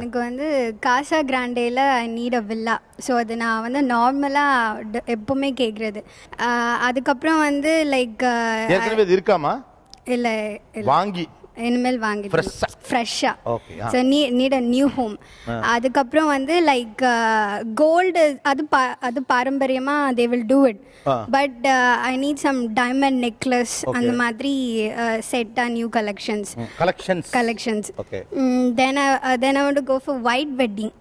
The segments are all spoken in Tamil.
எனக்கு வந்து காசா கிராண்டேல I need a villa. So அது நான் வந்து நார்மலாக எப்பவுமே கேட்குறது. அதுக்கப்புறம் வந்து லைக் இருக்காமா இல்லை வாங்கி இனிமேல் வாங்கி ஃப்ரெஷ்ஷா. So need a new home. அதுக்கப்புறம் வந்து லைக் கோல்டு அது பாரம்பரியமாக they will do it. But I need some diamond necklace அந்த மாதிரி செட்டா new collections. Then I want to go for white wedding.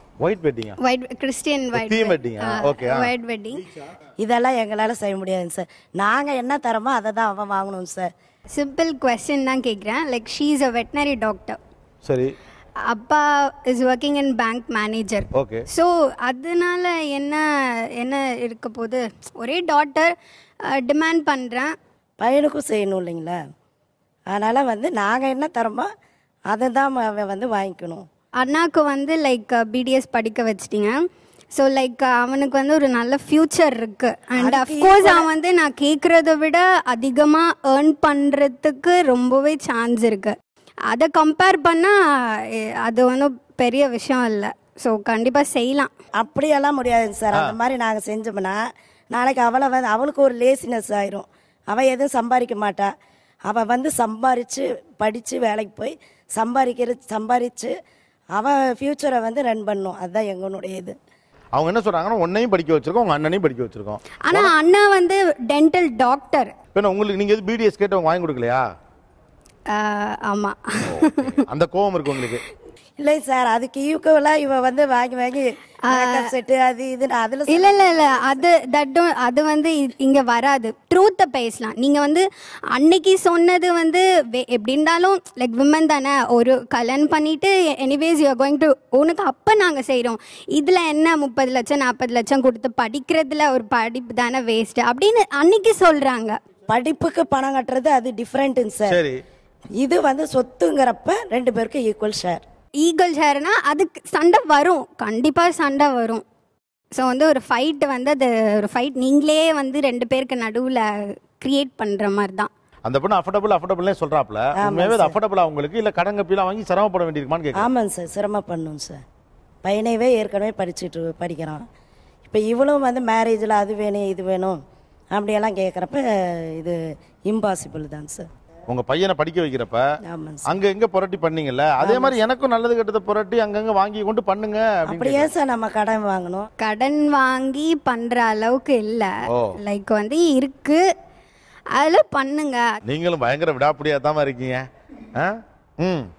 Christian white wedding. இதெல்லாம் எங்களால் செய்ய முடியாதுங்க சார். நாங்கள் என்ன தரமோ அதை தான் அவன் வாங்கணும் சார். சிம்பிள் கொஸ்டின் தான் கேட்குறேன். Like she is a veterinary doctor. சரி. அப்பா is working in bank manager. Okay. So அதனால என்ன இருக்க போது, ஒரே டாட்டர் டிமாண்ட் பண்ணுறேன், பையனுக்கும் செய்யணும் இல்லைங்களா? அதனால் வந்து நாங்கள் என்ன தரமோ அதை தான் அவன் வந்து வாங்கிக்கணும். அண்ணாக்கு வந்து லைக் பிடிஎஸ் படிக்க வச்சிட்டிங்க. ஸோ லைக் அவனுக்கு வந்து ஒரு நல்ல ஃப்யூச்சர் இருக்குது. அண்ட் அஃப்கோர்ஸ் அவன் வந்து நான் கேட்குறத விட அதிகமாக ஏர்ன் பண்ணுறதுக்கு ரொம்பவே சான்ஸ் இருக்குது. அதை கம்பேர் பண்ணால் அது ஒன்றும் பெரிய விஷயம் இல்லை. ஸோ கண்டிப்பாக செய்யலாம். அப்படியெல்லாம் முடியாதுங்க சார். அந்த மாதிரி நாங்கள் செஞ்சோம்னா நாளைக்கு அவளுக்கு ஒரு லேசினஸ் ஆயிரும். அவள் எதுவும் சம்பாதிக்க மாட்டா. அவள் வந்து சம்பாரித்து படித்து வேலைக்கு போய் சம்பாரித்து அவள் ஃப்யூச்சரை வந்து ரன் பண்ணும். அதுதான் எங்களுடைய இது. அவங்க என்ன சொல்றாங்கன்னா உன்னையும் படிக்க வச்சிருக்கோம், உங்க அண்ணனையும் படிக்க வச்சிருக்கோம். ஆனா அண்ணா வந்து டென்டல் டாக்டர். இப்போ உங்களுக்கு நீங்க பிடிஎஸ் கேட்டு வாங்கி கொடுக்கலையா? ஆமா. அந்த கோவம் இருக்கு உங்களுக்கு? இல்லை சார், அதுக்கு ஈக்குவலாக இவ வந்து வாங்கி செட்டு அது இது அதில் இல்லை அது வந்து இங்கே வராது. ட்ரூத்தை பேசலாம். நீங்கள் வந்து அன்னைக்கு சொன்னது வந்து எப்படி இருந்தாலும் லைக் விமன் தானே, ஒரு கல்யாணம் பண்ணிட்டு anyways you are going to உனக்கு அப்போ நாங்கள் செய்கிறோம். இதில் என்ன 30 லட்சம் 40 லட்சம் கொடுத்து படிக்கிறதுல ஒரு படிப்பு தானே வேஸ்ட் அப்படின்னு அன்னைக்கு சொல்கிறாங்க. படிப்புக்கு பணம் கட்டுறது அது டிஃப்ரெண்ட்டுங்க சார். இது வந்து சொத்துங்கிறப்ப 2 பேருக்கு ஈக்குவல் ஷேர்னா அதுக்கு சண்டை வரும், கண்டிப்பாக சண்டை வரும். ஸோ வந்து ஒரு ஃபைட் வந்து அது ஒரு ஃபைட் நீங்களே வந்து 2 பேருக்கு நடுவில் கிரியேட் பண்ணுற மாதிரி தான். அந்த பொண்ணு அஃபோர்டபுள்னே சொல்கிறாப்ல, உண்மையாகவே அது அஃபோர்டபுளாக உங்களுக்கு இல்லை கடன் கப்பிலாம் வாங்கி சிரமப்பட வேண்டியிருக்குமான்னு கேட்குறேன். ஆமாங்க சார், சிரமப்படணும் சார். பையனைவே ஏற்கனவே படிக்கிறான். இப்போ இவளும் வந்து மேரேஜில் அது வேணும் இது வேணும் அப்படியெல்லாம் கேட்குறப்ப இது இம்பாசிபிள் தாங்க சார். உங்க பையனை படிக்க வைக்கிறப்ப அங்க எங்க புரட்டி பண்ணீங்கல்ல, அதே மாதிரி எனக்கும் நல்லது கெட்டதை புரட்டி அங்கங்க வாங்கி கொண்டு பண்ணுங்க. அப்படியே சார் நம்ம கடன் வாங்கணும். கடன் வாங்கி பண்ற அளவுக்கு இல்ல, லைக் வந்து இருக்கு, அதுல பண்ணுங்க. நீங்களும் பயங்கர விடாப்படியா தான் இருக்கீங்க.